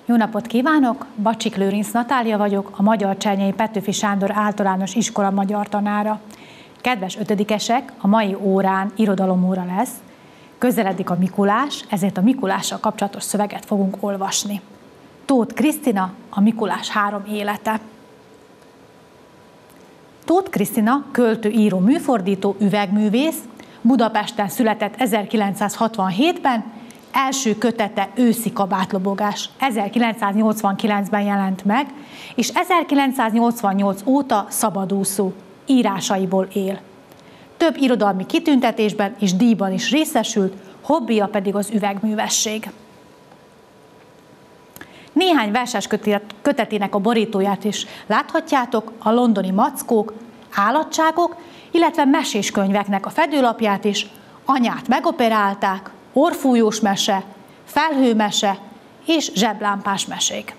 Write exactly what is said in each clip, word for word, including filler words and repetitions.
Jó napot kívánok! Bacsik Lőrinc Natália vagyok, a Magyar Csernyei Petőfi Sándor Általános Iskola magyar tanára. Kedves ötödikesek, a mai órán irodalomóra lesz. Közeledik a Mikulás, ezért a Mikulással kapcsolatos szöveget fogunk olvasni. Tóth Krisztina, a Mikulás három élete. Tóth Krisztina költő, író, műfordító, üvegművész, Budapesten született ezerkilencszázhatvanhétben, első kötete Őszi kabátlobogás ezerkilencszáznyolcvankilencben jelent meg, és ezerkilencszáznyolcvannyolc óta szabadúszó, írásaiból él. Több irodalmi kitüntetésben és díjban is részesült, hobbija pedig az üvegművesség. Néhány verses kötetének a borítóját is láthatjátok, a Londoni mackók, állatságok, illetve meséskönyveknek a fedőlapját is, Anyát megoperálták, Orfújós mese, Felhőmese és Zseblámpás mesék.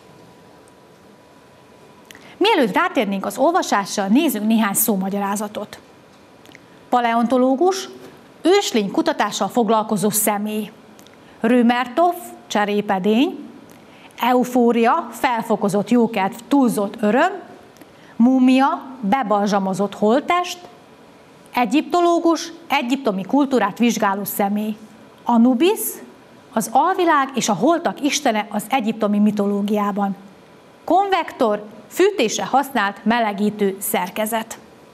Mielőtt rátérnénk az olvasásra, nézzünk néhány szómagyarázatot. Paleontológus, őslény kutatással foglalkozó személy. Römertov, cserépedény. Eufória, felfokozott jókedv, túlzott öröm. Múmia, bebalzsamozott holttest. Egyiptológus, egyiptomi kultúrát vizsgáló személy. Anubis, az alvilág és a holtak istene az egyiptomi mitológiában. Konvektor, fűtésre használt melegítő szerkezet.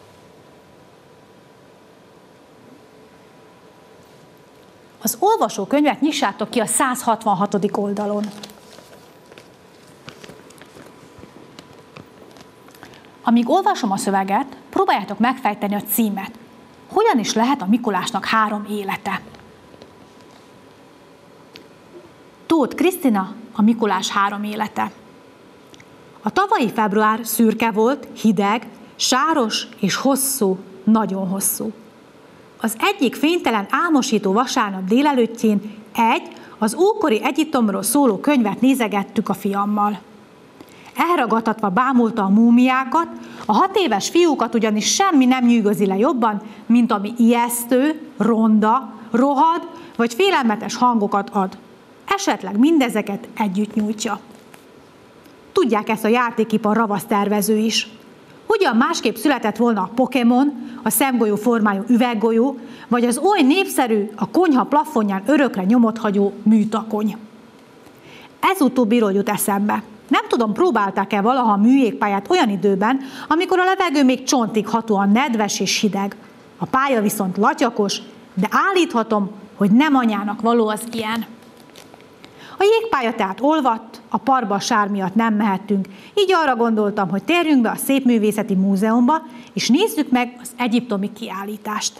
Az olvasókönyvet nyissátok ki a száz hatvanhatodik oldalon. Amíg olvasom a szöveget, próbáljátok megfejteni a címet. Hogyan is lehet a Mikulásnak három élete? Tóth Krisztina, a Mikulás három élete. A tavalyi február szürke volt, hideg, sáros és hosszú, nagyon hosszú. Az egyik fénytelen, álmosító vasárnap délelőttjén egy, az ókori Egyiptomról szóló könyvet nézegettük a fiammal. Elragadtatva bámulta a múmiákat, a hat éves fiúkat ugyanis semmi nem nyűgözi le jobban, mint ami ijesztő, ronda, rohad vagy félelmetes hangokat ad. Esetleg mindezeket együtt nyújtja. Tudják ezt a játékipar ravasztervező is. Hogyan másképp született volna a Pokémon, a szemgolyó formájú üveggolyó, vagy az oly népszerű, a konyha plafonján örökre nyomot hagyó műtakony. Ez utóbbiról jut eszembe. Nem tudom, próbálták-e valaha a műjégpályát olyan időben, amikor a levegő még csontig hatóan nedves és hideg. A pálya viszont latyakos, de állíthatom, hogy nem anyának való az ilyen. A jégpálya tehát olvadt, a parkba a sár miatt nem mehettünk, így arra gondoltam, hogy térjünk be a Szépművészeti Múzeumba, és nézzük meg az egyiptomi kiállítást.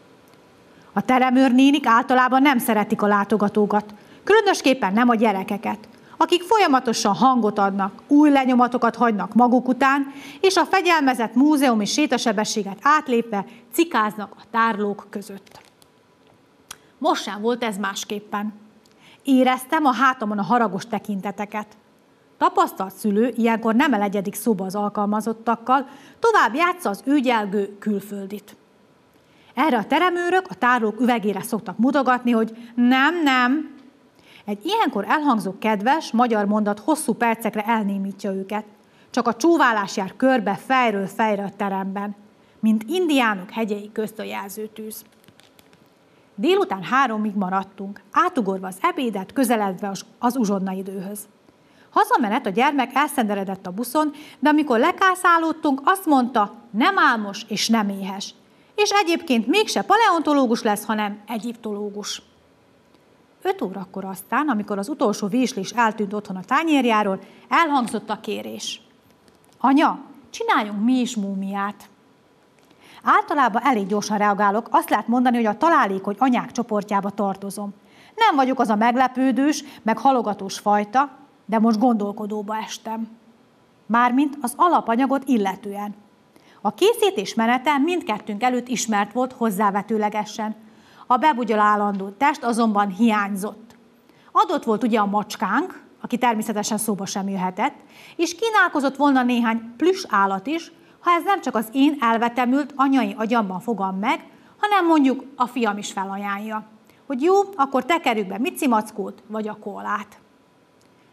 A teremőrnénik általában nem szeretik a látogatókat, különösképpen nem a gyerekeket, akik folyamatosan hangot adnak, új lenyomatokat hagynak maguk után, és a fegyelmezett múzeumi sétasebességet átlépve cikáznak a tárlók között. Most sem volt ez másképpen. Éreztem a hátamon a haragos tekinteteket. Tapasztalt szülő ilyenkor nem elegyedik szóba az alkalmazottakkal, tovább játsza az ügyelgő külföldit. Erre a teremőrök a tárlók üvegére szoktak mutogatni, hogy nem, nem. Egy ilyenkor elhangzó kedves magyar mondat hosszú percekre elnémítja őket. Csak a csóválás jár körbe fejről fejre a teremben, mint indiánok hegyei közt a jelzőtűz. Délután háromig maradtunk, átugorva az ebédet, közeledve az uzsonna időhöz. Hazamenet a gyermek elszenderedett a buszon, de amikor lekászálódtunk, azt mondta, nem álmos és nem éhes. És egyébként mégse paleontológus lesz, hanem egyiptológus. Öt órakor aztán, amikor az utolsó vislés eltűnt otthon a tányérjáról, elhangzott a kérés. Anya, csináljunk mi is múmiát. Általában elég gyorsan reagálok, azt lehet mondani, hogy a találékony anyák csoportjába tartozom. Nem vagyok az a meglepődős, meg halogatós fajta, de most gondolkodóba estem. Mármint az alapanyagot illetően. A készítés menete mindkettőnk előtt ismert volt hozzávetőlegesen. A bebugyolálandó test azonban hiányzott. Adott volt ugye a macskánk, aki természetesen szóba sem jöhetett, és kínálkozott volna néhány plüss állat is, ha ez nem csak az én elvetemült anyai agyamban fogam meg, hanem mondjuk a fiam is felajánlja, hogy jó, akkor tekerjük be Mici Mackót vagy a koalát.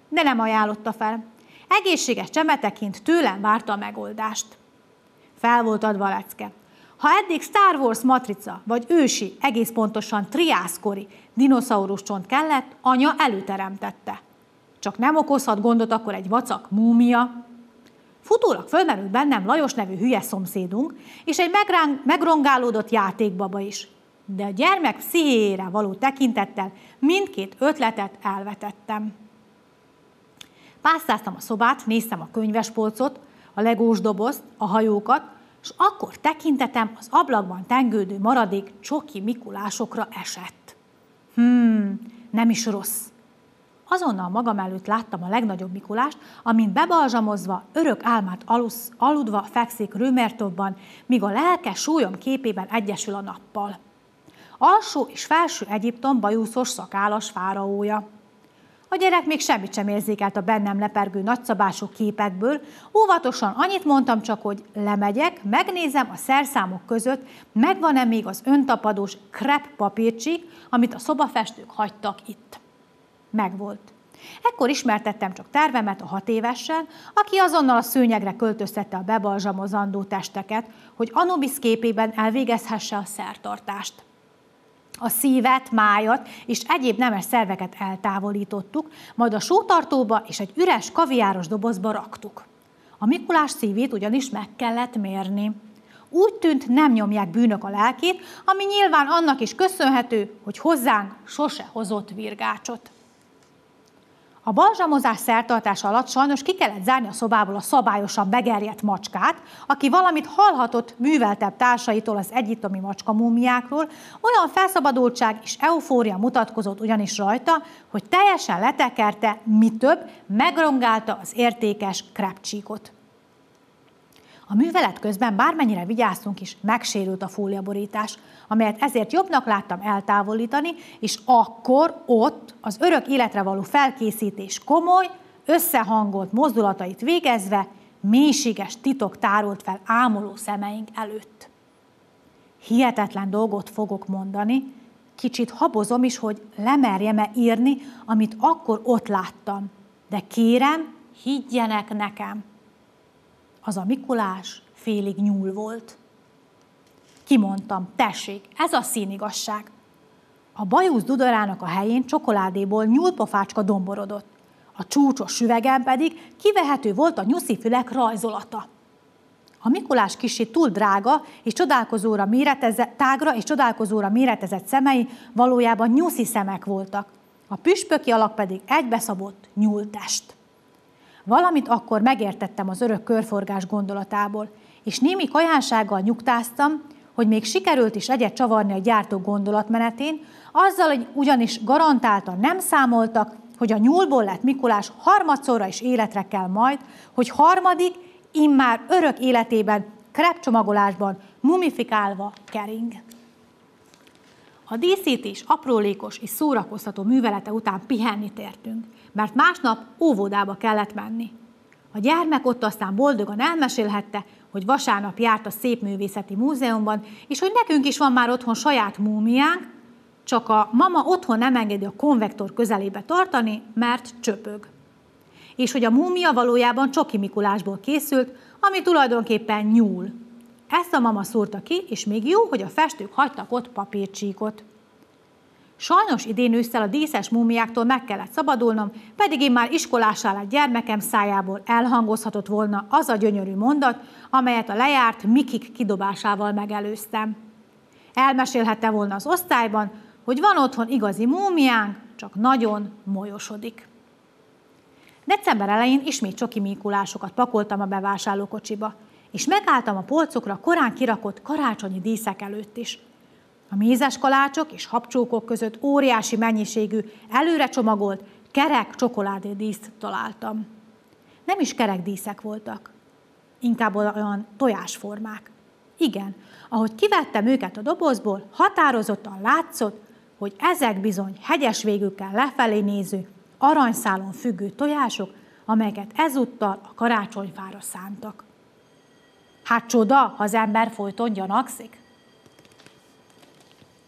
de nem ajánlotta fel. Egészséges csemeteként tőlem várta a megoldást. Fel volt adva a lecke. Ha eddig Star Wars matrica, vagy ősi, egész pontosan triászkori dinoszaurusz csont kellett, anya előteremtette. Csak nem okozhat gondot akkor egy vacak múmia. Futólag fölmerült bennem Lajos nevű hülye szomszédunk, és egy megráng, megrongálódott játékbaba is. De a gyermek pszichéjére való tekintettel mindkét ötletet elvetettem. Pásztáztam a szobát, néztem a könyvespolcot, a legós dobozt, a hajókat, és akkor tekintetem az ablakban tengődő maradék csoki Mikulásokra esett. Hmm, nem is rossz. Azonnal magam előtt láttam a legnagyobb Mikulást, amint bebalzsamozva, örök álmát alusz, aludva fekszik Römertovban, míg a lelke súlyom képében egyesül a nappal. Alsó és felső Egyiptom bajuszos szakállas fáraója. A gyerek még semmit sem érzékelt a bennem lepergő nagyszabású képekből, óvatosan annyit mondtam csak, hogy lemegyek, megnézem a szerszámok között, megvan-e még az öntapadós krepp papírcsík, amit a szobafestők hagytak itt. Megvolt. Ekkor ismertettem csak tervemet a hat évessel, aki azonnal a szőnyegre költöztette a bebalzsamozandó testeket, hogy Anubis képében elvégezhesse a szertartást. A szívet, májat és egyéb nemes szerveket eltávolítottuk, majd a sótartóba és egy üres kaviáros dobozba raktuk. A Mikulás szívét ugyanis meg kellett mérni. Úgy tűnt, nem nyomják bűnök a lelkét, ami nyilván annak is köszönhető, hogy hozzánk sose hozott virgácsot. A balzsamozás szertartása alatt sajnos ki kellett zárni a szobából a szabályosan begerjedt macskát, aki valamit hallhatott műveltebb társaitól az egyiptomi macskamúmiákról, olyan felszabadultság és eufória mutatkozott ugyanis rajta, hogy teljesen letekerte, mi több, megrongálta az értékes kreppcsíkot. A művelet közben bármennyire vigyáztunk is, megsérült a fóliaborítás, amelyet ezért jobbnak láttam eltávolítani, és akkor ott az örök életre való felkészítés komoly, összehangolt mozdulatait végezve mélységes titok tárult fel ámuló szemeink előtt. Hihetetlen dolgot fogok mondani, kicsit habozom is, hogy lemerjem-e írni, amit akkor ott láttam, de kérem, higgyenek nekem. Az a Mikulás félig nyúl volt. Kimondtam, tessék, ez a színigazság. A bajusz dudarának a helyén csokoládéból nyúlpofácska domborodott. A csúcsos süvegen pedig kivehető volt a nyuszifülek rajzolata. A Mikulás kissé túl drága és csodálkozóra méretezett, tágra és csodálkozóra méretezett szemei valójában nyuszi szemek voltak. A püspöki alak pedig egybeszabott nyúltest. Valamit akkor megértettem az örök körforgás gondolatából, és némi kajánsággal nyugtáztam, hogy még sikerült is egyet csavarni a gyártó gondolatmenetén, azzal, hogy ugyanis garantáltan nem számoltak, hogy a nyúlból lett Mikulás harmadszorra is életre kell majd, hogy harmadik, immár örök életében, kreppcsomagolásban, mumifikálva kering. A díszítés aprólékos és szórakoztató művelete után pihenni tértünk, mert másnap óvodába kellett menni. A gyermek ott aztán boldogan elmesélhette, hogy vasárnap járt a Szépművészeti Múzeumban, és hogy nekünk is van már otthon saját múmiánk, csak a mama otthon nem engedi a konvektor közelébe tartani, mert csöpög. És hogy a múmia valójában csoki Mikulásból készült, ami tulajdonképpen nyúl. Ezt a mama szúrta ki, és még jó, hogy a festők hagytak ott papírcsíkot. Sajnos idén ősszel a díszes múmiáktól meg kellett szabadulnom, pedig én már iskolásá lett gyermekem szájából elhangozhatott volna az a gyönyörű mondat, amelyet a lejárt Mikik kidobásával megelőztem. Elmesélhette volna az osztályban, hogy van otthon igazi múmiánk, csak nagyon molyosodik. December elején ismét csoki Mikulásokat pakoltam a bevásárlókocsiba, és megálltam a polcokra korán kirakott karácsonyi díszek előtt is. A mézes kalácsok és habcsókok között óriási mennyiségű, előre csomagolt, kerek csokoládédíszt találtam. Nem is kerek díszek voltak, inkább olyan tojásformák. Igen, ahogy kivettem őket a dobozból, határozottan látszott, hogy ezek bizony hegyes végükkel lefelé néző, aranyszálon függő tojások, amelyeket ezúttal a karácsonyfára szántak. Hát csoda, ha az ember folyton gyanakszik.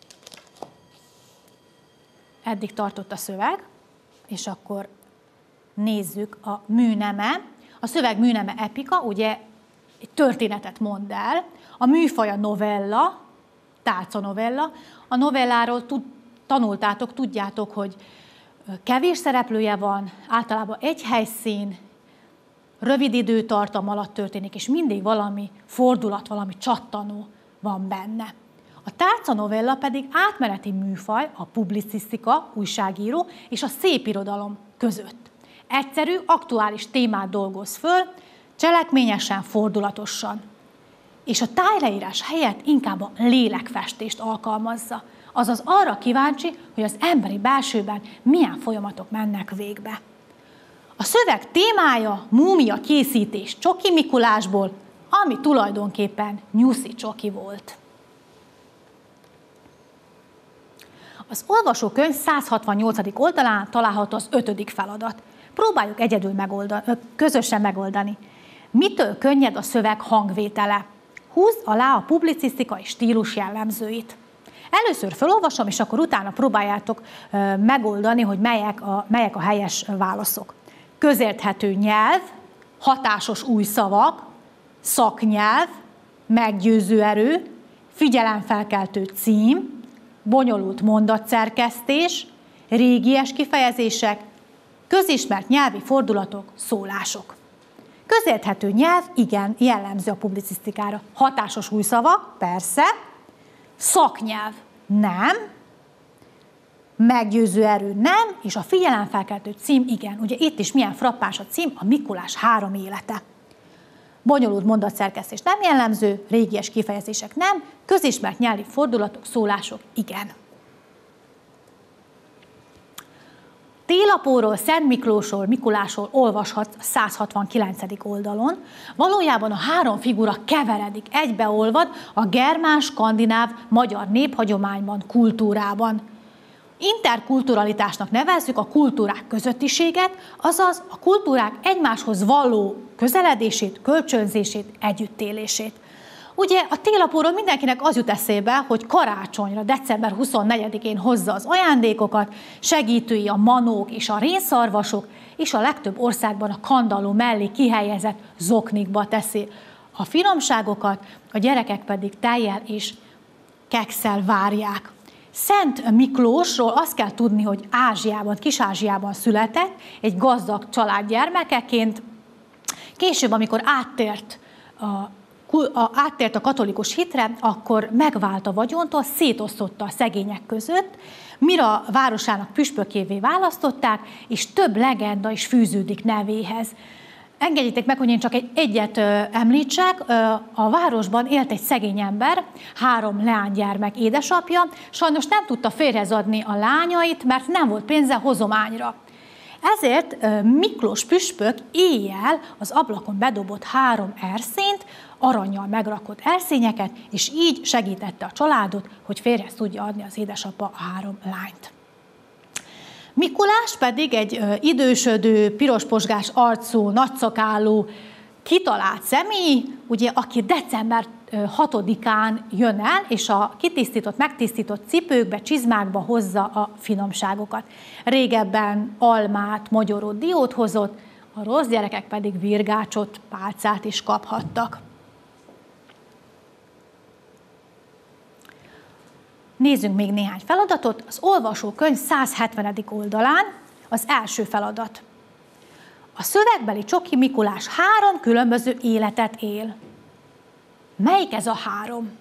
Eddig tartott a szöveg, és akkor nézzük a műneme. A szöveg műneme epika, ugye egy történetet mond el. A műfaj a novella, tálcanovella. A novelláról tud, tanultátok, tudjátok, hogy kevés szereplője van, általában egy helyszín, rövid időtartam alatt történik, és mindig valami fordulat, valami csattanó van benne. A tálcanovella pedig átmeneti műfaj, a publicisztika, újságíró és a szépirodalom között. Egyszerű, aktuális témát dolgoz föl, cselekményesen, fordulatosan. És a tájleírás helyett inkább a lélekfestést alkalmazza, azaz arra kíváncsi, hogy az emberi belsőben milyen folyamatok mennek végbe. A szöveg témája múmia készítés Csoki Mikulásból, ami tulajdonképpen nyuszi csoki volt. Az olvasókönyv száz hatvannyolcadik oldalán található az ötödik feladat. Próbáljuk egyedül megoldani, közösen megoldani. Mitől könnyed a szöveg hangvétele? Húzd alá a publicisztikai stílus jellemzőit. Először felolvasom, és akkor utána próbáljátok megoldani, hogy melyek a, melyek a helyes válaszok. Közérthető nyelv, hatásos új szavak, szaknyelv, meggyőző erő, figyelemfelkeltő cím, bonyolult mondatszerkesztés, régies kifejezések, közismert nyelvi fordulatok, szólások. Közérthető nyelv, igen, jellemző a publicisztikára. Hatásos új szavak, persze. Szaknyelv, nem. Meggyőző erő, nem. És a figyelemfelkeltő cím, igen. Ugye itt is milyen frappáns a cím, a Mikulás három élete. Bonyolult mondatszerkesztés nem jellemző, régies kifejezések nem, közismert nyelvi fordulatok, szólások, igen. Télapóról, Szent Miklósról, Mikulásról olvashatsz a száz hatvankilencedik oldalon. Valójában a három figura keveredik, egybeolvad a germán, skandináv, magyar néphagyományban, kultúrában. Interkulturalitásnak nevezzük a kultúrák közöttiséget, azaz a kultúrák egymáshoz való közeledését, kölcsönzését, együttélését. Ugye a télapóról mindenkinek az jut eszébe, hogy karácsonyra, december huszonnegyedikén hozza az ajándékokat, segítői a manók és a rénszarvasok, és a legtöbb országban a kandalló mellé kihelyezett zoknikba teszi a finomságokat, a gyerekek pedig tejjel és kekszel várják. Szent Miklósról azt kell tudni, hogy Ázsiában, Kis-Ázsiában született, egy gazdag család gyermekeként. Később, amikor áttért a, a, áttért a katolikus hitre, akkor megvált a vagyontól, szétosztotta a szegények között, Mira városának püspökévé választották, és több legenda is fűződik nevéhez. Engedjétek meg, hogy én csak egy, egyet ö, említsek. Ö, a városban élt egy szegény ember, három leánygyermek édesapja, sajnos nem tudta férjhez adni a lányait, mert nem volt pénze hozományra. Ezért ö, Miklós püspök éjjel az ablakon bedobott három erszényt, arannyal megrakott erszényeket, és így segítette a családot, hogy férjhez tudja adni az édesapa a három lányt. Mikulás pedig egy ö, idősödő, pirosposgás arcú, nagyszakálú, kitalált személy, ugye, aki december hatodikán jön el, és a kitisztított, megtisztított cipőkbe, csizmákba hozza a finomságokat. Régebben almát, mogyorot, diót hozott, a rossz gyerekek pedig virgácsot, pálcát is kaphattak. Nézzünk még néhány feladatot. Az olvasókönyv száz hetvenedik oldalán az első feladat. A szövegbeli Csoki Mikulás három különböző életet él. Melyik ez a három?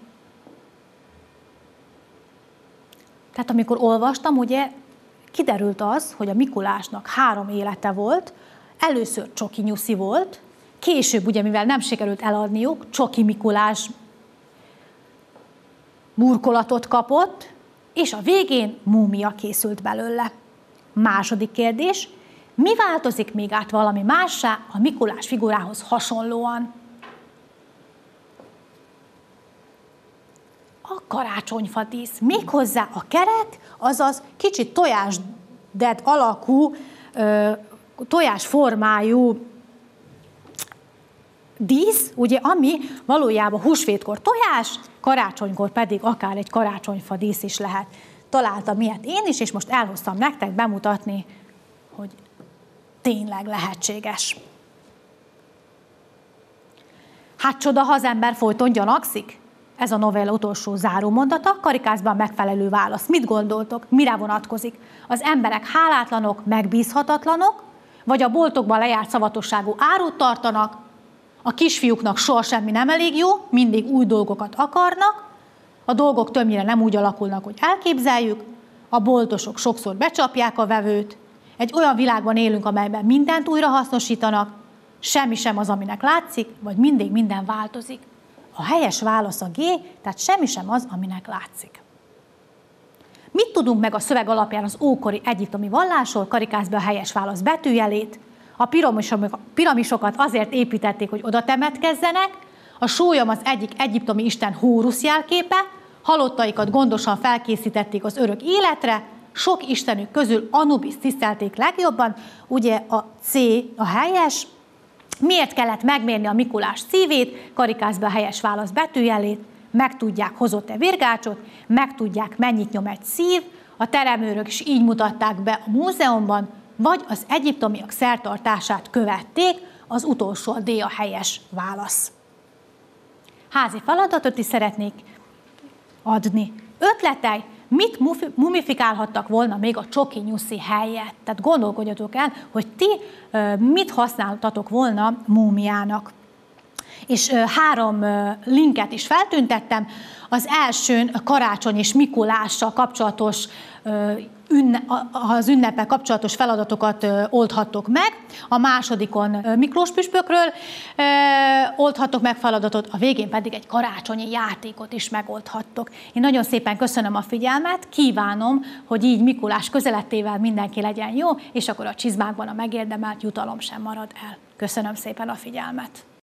Tehát amikor olvastam, ugye kiderült az, hogy a Mikulásnak három élete volt. Először Csoki nyuszi volt, később, ugye mivel nem sikerült eladniuk, Csoki Mikulás burkolatot kapott, és a végén múmia készült belőle. Második kérdés, mi változik még át valami mássá a Mikulás figurához hasonlóan? A karácsonyfadísz, méghozzá a kerek, azaz kicsit tojásded alakú, tojásformájú dísz, ugye, ami valójában húsvétkor tojás, karácsonykor pedig akár egy karácsonyfa dísz is lehet. Találtam ilyet én is, és most elhoztam nektek bemutatni, hogy tényleg lehetséges. Hát csoda, ha az ember folyton gyanakszik? Ez a novella utolsó zárómondata, Karikászban megfelelő válasz. Mit gondoltok? Mire vonatkozik? Az emberek hálátlanok, megbízhatatlanok, vagy a boltokban lejárt szavatosságú árut tartanak, a kisfiúknak soha semmi nem elég jó, mindig új dolgokat akarnak, a dolgok többnyire nem úgy alakulnak, hogy elképzeljük, a boltosok sokszor becsapják a vevőt, egy olyan világban élünk, amelyben mindent újra hasznosítanak, semmi sem az, aminek látszik, vagy mindig minden változik. A helyes válasz a G, tehát semmi sem az, aminek látszik. Mit tudunk meg a szöveg alapján az ókori egyiptomi vallásról? Karikász be a helyes válasz betűjelét. A piramisokat azért építették, hogy oda temetkezzenek, a sólyom az egyik egyiptomi isten Hórusz jelképe, halottaikat gondosan felkészítették az örök életre, sok istenük közül Anubisz tisztelték legjobban, ugye a C a helyes. Miért kellett megmérni a Mikulás szívét? Karikász be a helyes válasz betűjelét. Megtudják, hozott-e virgácsot, megtudják, mennyit nyom egy szív, a teremőrök is így mutatták be a múzeumban, vagy az egyiptomiak szertartását követték, az utolsó a D a helyes válasz. Házi feladatot is szeretnék adni. Ötletei, mit mumifikálhattak volna még a csoki nyuszi helyett? Tehát gondolkodjatok el, hogy ti mit használtatok volna múmiának. És három linket is feltüntettem. Az elsőn a karácsony és Mikulással kapcsolatos, az ünneppel kapcsolatos feladatokat oldhattok meg. A másodikon Miklós püspökről oldhattok meg feladatot, a végén pedig egy karácsonyi játékot is megoldhattok. Én nagyon szépen köszönöm a figyelmet, kívánom, hogy így Mikulás közelettével mindenki legyen jó, és akkor a csizmákban a megérdemelt jutalom sem marad el. Köszönöm szépen a figyelmet!